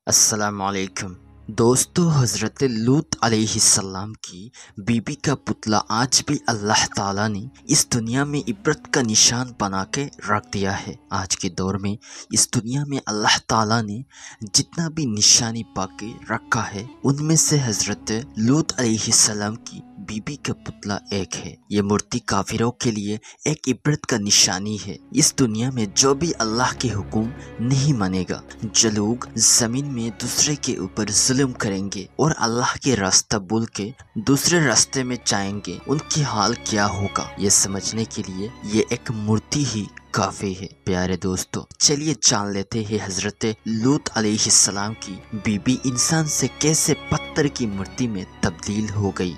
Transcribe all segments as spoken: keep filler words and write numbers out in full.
अस्सलाम वालेकुम दोस्तों, हज़रत लूत अलैहिस्सलाम की बीबी का पुतला आज भी अल्लाह ताला ने इस दुनिया में इबरत का निशान बना के रख दिया है। आज के दौर में इस दुनिया में अल्लाह ताला ने जितना भी निशानी पाके रखा है, उनमें से हज़रत लूत अलैहिस्सलाम की बीबी का पुतला एक है। ये मूर्ति काफिरों के लिए एक इबरत का निशानी है। इस दुनिया में जो भी अल्लाह के हुक्म नहीं मानेगा, जो लोग जमीन में दूसरे के ऊपर जुल्म करेंगे और अल्लाह के रास्ता भूल के दूसरे रास्ते में जाएंगे, उनकी हाल क्या होगा, ये समझने के लिए ये एक मूर्ति ही काफी है। प्यारे दोस्तों, चलिए जान लेते हैं हजरत लूत अलैहिस्सलाम की बीबी इंसान से कैसे पत्थर की मूर्ति में तब्दील हो गई।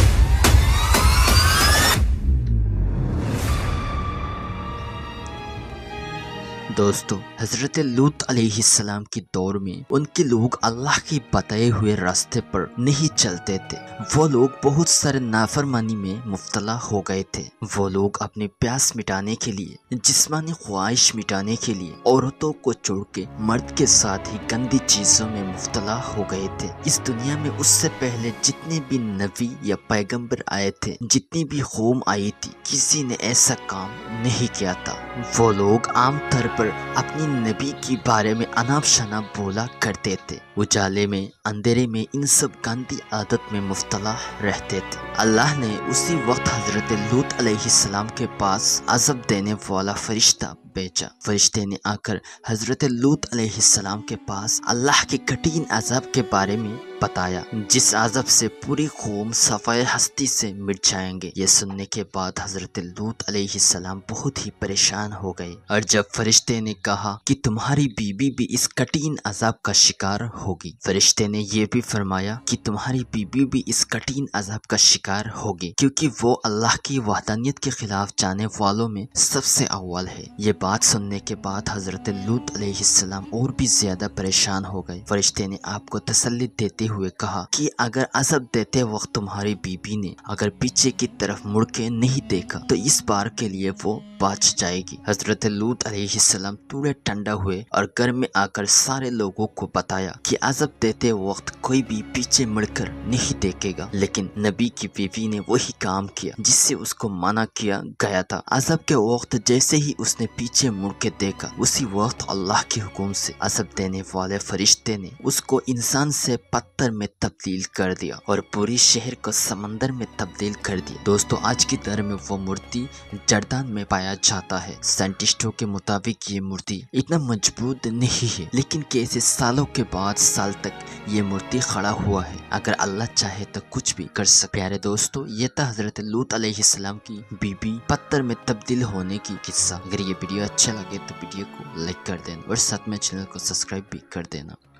दोस्तों, हजरत लूत अलैहिस्सलाम के दौर में उनके लोग अल्लाह के बताए हुए रास्ते पर नहीं चलते थे। वो लोग बहुत सारे नाफरमानी में मुब्तला हो गए थे। वो लोग अपने प्यास मिटाने के लिए, जिस्मानी ख्वाहिश मिटाने के लिए औरतों को छोड़ के मर्द के साथ ही गंदी चीजों में मुब्तला हो गए थे। इस दुनिया में उससे पहले जितने भी नबी या पैगंबर आए थे, जितनी भी कौम आई थी, किसी ने ऐसा काम नहीं किया था। वो लोग आमतौर पर अपनी नबी के बारे में अनाप शनाप बोला करते थे। उजाले में, अंधेरे में इन सब गंदी आदत में मुब्तला रहते थे। अल्लाह ने उसी वक्त हजरत लूत अलैहिस्सलाम के पास अज़ब देने वाला फरिश्ता भेजा। फरिश्ते ने आकर हजरत लूत अलैहिस्सलाम के पास अल्लाह के कठिन अज़ब के बारे में बताया, जिस अज़ब से पूरी कौम सफ़ाए हस्ती से मिट जाएंगे। ये सुनने के बाद हजरत लूत अलैहिस्सलाम बहुत ही परेशान हो गए। और जब फरिश्ते ने कहा कि तुम्हारी बीबी भी इस कठिन अज़ब का शिकार होगी, फरिश्ते ने ये भी फरमाया कि तुम्हारी बीबी भी इस कठिन अज़ब का शिकार होगी, क्योंकि वो अल्लाह की वहदानियत के खिलाफ जाने वालों में सबसे अव्वल है। ये बात सुनने के बाद हजरत लूत अलैहिस्सलाम और भी ज्यादा परेशान हो गए। फरिश्ते ने आपको तसल्ली देते हुए कहा कि अगर अज़ब देते वक्त तुम्हारी बीबी ने अगर पीछे की तरफ मुड़ के नहीं देखा तो इस बार के लिए वो बच जाएगी। हजरत लूत अलैहिस्सलाम थोड़े ठंडा हुए और घर में आकर सारे लोगों को बताया कि अज़ब देते वक्त कोई भी पीछे मुड़कर नहीं देखेगा। लेकिन नबी की बीवी ने वही काम किया जिससे उसको मना किया गया था। अज़ब के वक्त जैसे ही उसने पीछे मुड़ के देखा, उसी वक्त अल्लाह के हुक्म से अज़ब देने वाले फरिश्ते ने उसको इंसान से पत्थर में तब्दील कर दिया और पूरी शहर को समंदर में तब्दील कर दिया। दोस्तों, आज की दौर में वो मूर्ति जर्दान में पाया जाता है। साइंटिस्टों के मुताबिक ये मूर्ति इतना मजबूत नहीं है, लेकिन कैसे सालों के बाद साल तक ये मूर्ति खड़ा हुआ है। अगर अल्लाह चाहे तो कुछ भी कर सकते। प्यारे दोस्तों, ये था हजरत लूत अलैहिस्सलाम की बीबी पत्थर में तब्दील होने की किस्सा। अगर ये वीडियो अच्छा लगे तो वीडियो को लाइक कर देना और साथ में चैनल को सब्सक्राइब भी कर देना।